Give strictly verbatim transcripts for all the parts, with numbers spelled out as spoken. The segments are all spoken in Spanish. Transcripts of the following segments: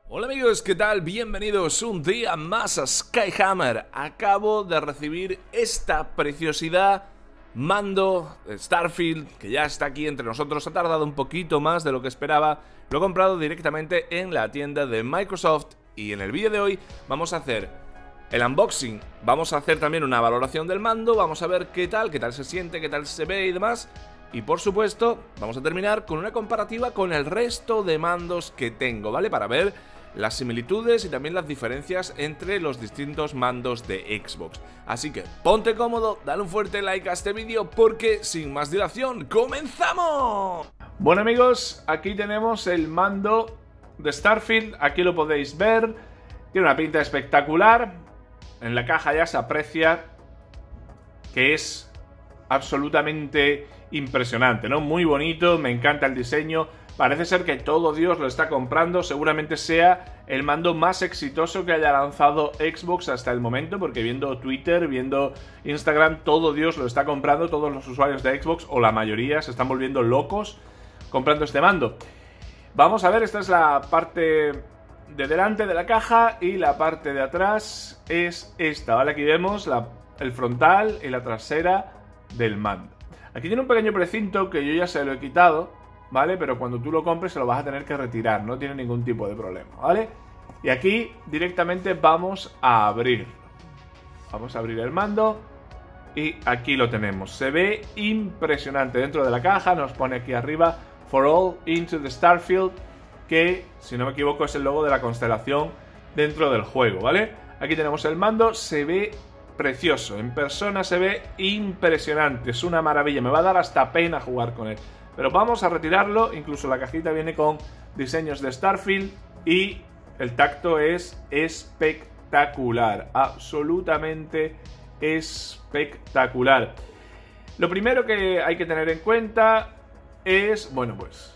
Hola amigos, ¿qué tal? Bienvenidos un día más a Skyhammer. Acabo de recibir esta preciosidad mando Starfield, que ya está aquí entre nosotros. Ha tardado un poquito más de lo que esperaba. Lo he comprado directamente en la tienda de Microsoft y en el vídeo de hoy vamos a hacer el unboxing. Vamos a hacer también una valoración del mando, vamos a ver qué tal, qué tal se siente, qué tal se ve y demás. Y por supuesto, vamos a terminar con una comparativa con el resto de mandos que tengo, ¿vale? Para ver las similitudes y también las diferencias entre los distintos mandos de Xbox. Así que ponte cómodo, dale un fuerte like a este vídeo porque sin más dilación, ¡comenzamos! Bueno amigos, aquí tenemos el mando de Starfield, aquí lo podéis ver. Tiene una pinta espectacular. En la caja ya se aprecia que es absolutamente impresionante, ¿no? Muy bonito, me encanta el diseño. Parece ser que todo Dios lo está comprando. Seguramente sea el mando más exitoso que haya lanzado Xbox hasta el momento, porque viendo Twitter, viendo Instagram, todo Dios lo está comprando. Todos los usuarios de Xbox, o la mayoría, se están volviendo locos comprando este mando. Vamos a ver, esta es la parte de delante de la caja y la parte de atrás es esta, ¿vale? Aquí vemos la, el frontal y la trasera del mando. Aquí tiene un pequeño precinto que yo ya se lo he quitado, ¿vale? Pero cuando tú lo compres se lo vas a tener que retirar, no tiene ningún tipo de problema, ¿vale? Y aquí directamente vamos a abrir. Vamos a abrir el mando y aquí lo tenemos. Se ve impresionante dentro de la caja, nos pone aquí arriba For All Into the Starfield, que, si no me equivoco, es el logo de la constelación dentro del juego, ¿vale? Aquí tenemos el mando, se ve precioso, en persona se ve impresionante, es una maravilla, me va a dar hasta pena jugar con él. Pero vamos a retirarlo, incluso la cajita viene con diseños de Starfield y el tacto es espectacular, absolutamente espectacular. Lo primero que hay que tener en cuenta es, bueno, pues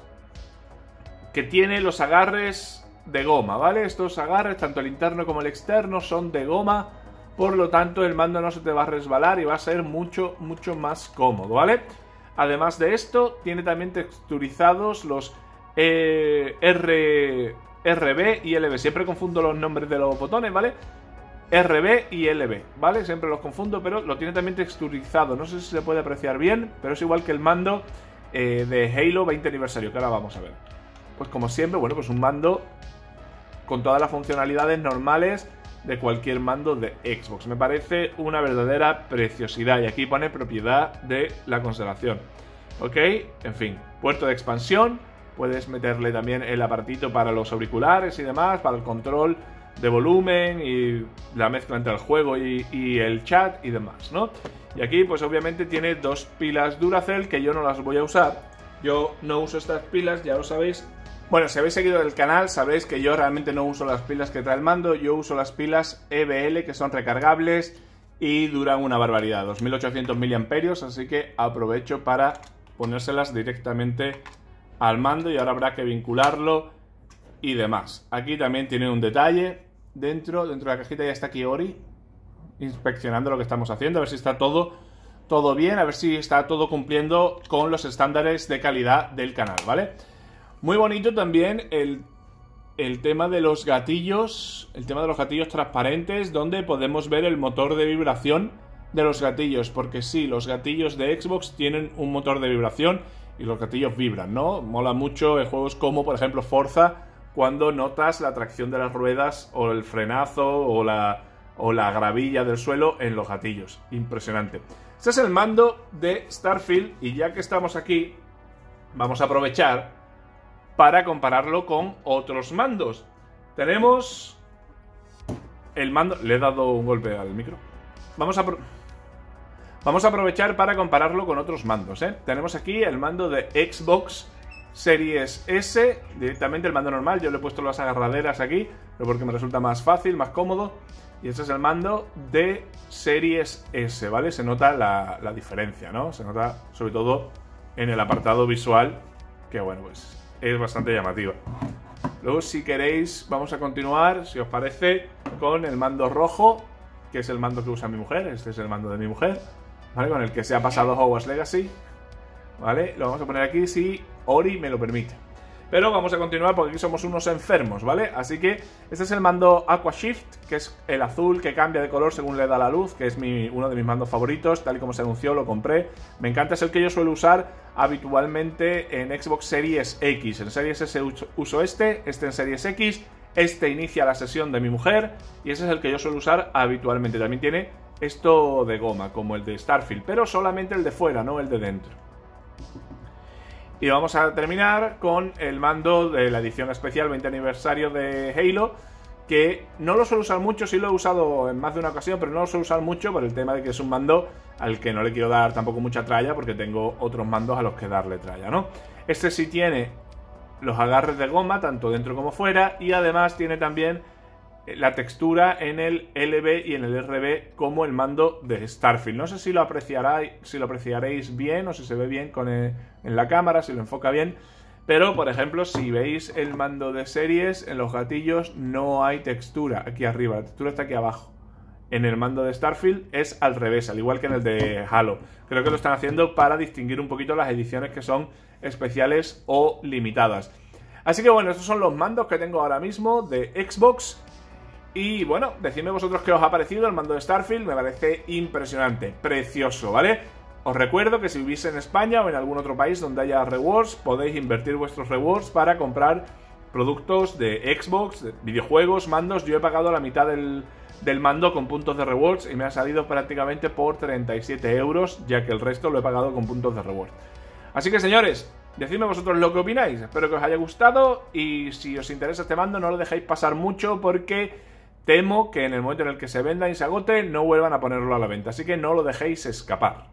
que tiene los agarres de goma, ¿vale? Estos agarres, tanto el interno como el externo, son de goma, por lo tanto el mando no se te va a resbalar y va a ser mucho, mucho más cómodo, ¿vale? Además de esto, tiene también texturizados los eh, R, R B y L B. Siempre confundo los nombres de los botones, ¿vale? R B y L B, ¿vale? Siempre los confundo, pero lo tiene también texturizado. No sé si se puede apreciar bien, pero es igual que el mando eh, de Halo veinte aniversario, que ahora vamos a ver. Pues como siempre, bueno, pues un mando con todas las funcionalidades normales de cualquier mando de Xbox. Me parece una verdadera preciosidad. Y aquí pone propiedad de la constelación. Ok, en fin, puerto de expansión. Puedes meterle también el aparatito para los auriculares y demás, para el control de volumen y la mezcla entre el juego y, y el chat y demás, ¿no? Y aquí pues obviamente tiene dos pilas Duracell que yo no las voy a usar. Yo no uso estas pilas, ya lo sabéis. Bueno, si habéis seguido el canal sabréis que yo realmente no uso las pilas que trae el mando. Yo uso las pilas E B L, que son recargables y duran una barbaridad, dos mil ochocientos miliamperios, así que aprovecho para ponérselas directamente al mando y ahora habrá que vincularlo y demás. Aquí también tiene un detalle dentro, dentro de la cajita ya está aquí Ori inspeccionando lo que estamos haciendo, a ver si está todo, todo bien, a ver si está todo cumpliendo con los estándares de calidad del canal, ¿vale? Muy bonito también el, el tema de los gatillos, el tema de los gatillos transparentes, donde podemos ver el motor de vibración de los gatillos, porque sí, los gatillos de Xbox tienen un motor de vibración y los gatillos vibran, ¿no? Mola mucho en juegos como, por ejemplo, Forza, cuando notas la tracción de las ruedas o el frenazo o la, o la gravilla del suelo en los gatillos. Impresionante. Este es el mando de Starfield y ya que estamos aquí, vamos a aprovechar para compararlo con otros mandos. Tenemos el mando... Le he dado un golpe al micro. Vamos a, Vamos a aprovechar para compararlo con otros mandos, ¿eh? Tenemos aquí el mando de Xbox Series S, directamente el mando normal. Yo le he puesto las agarraderas aquí, pero porque me resulta más fácil, más cómodo. Y este es el mando de Series S, ¿vale? Se nota la, la diferencia, ¿no? Se nota sobre todo en el apartado visual, que bueno, pues es bastante llamativa. Luego, si queréis, vamos a continuar, si os parece, con el mando rojo, que es el mando que usa mi mujer. Este es el mando de mi mujer, ¿vale? Con el que se ha pasado Hogwarts Legacy, ¿vale? Lo vamos a poner aquí si Ori me lo permite. Pero vamos a continuar porque aquí somos unos enfermos, ¿vale? Así que este es el mando Aqua Shift, que es el azul que cambia de color según le da la luz, que es mi, uno de mis mandos favoritos, tal y como se anunció, lo compré. Me encanta, es el que yo suelo usar habitualmente en Xbox Series X. En Series S uso este, este en Series X, este inicia la sesión de mi mujer y ese es el que yo suelo usar habitualmente. También tiene esto de goma, como el de Starfield, pero solamente el de fuera, no el de dentro. Y vamos a terminar con el mando de la edición especial veinte aniversario de Halo, que no lo suelo usar mucho, sí lo he usado en más de una ocasión, pero no lo suelo usar mucho por el tema de que es un mando al que no le quiero dar tampoco mucha tralla, porque tengo otros mandos a los que darle tralla, ¿no? Este sí tiene los agarres de goma, tanto dentro como fuera, y además tiene también la textura en el L B y en el R B como el mando de Starfield. No sé si lo apreciaréis, si lo apreciaréis bien o si se ve bien con el, en la cámara, si lo enfoca bien. Pero, por ejemplo, si veis el mando de series, en los gatillos no hay textura aquí arriba, la textura está aquí abajo. En el mando de Starfield es al revés, al igual que en el de Halo. Creo que lo están haciendo para distinguir un poquito las ediciones que son especiales o limitadas. Así que bueno, estos son los mandos que tengo ahora mismo de Xbox. Y bueno, decidme vosotros qué os ha parecido el mando de Starfield. Me parece impresionante, precioso, ¿vale? Os recuerdo que si vivís en España o en algún otro país donde haya rewards, podéis invertir vuestros rewards para comprar productos de Xbox, de videojuegos, mandos. Yo he pagado la mitad del, del mando con puntos de rewards y me ha salido prácticamente por treinta y siete euros, ya que el resto lo he pagado con puntos de rewards. Así que señores, decidme vosotros lo que opináis. Espero que os haya gustado y si os interesa este mando no lo dejéis pasar mucho porque temo que en el momento en el que se venda y se agote no vuelvan a ponerlo a la venta, así que no lo dejéis escapar.